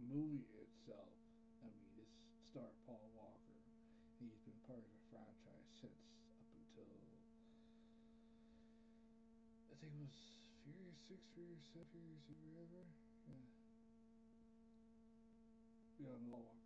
movie itself, I mean, this star Paul Walker. He's been part of the franchise since up until I think it was Furious 6, Furious 7, Furious whatever. Yeah. Paul Walker.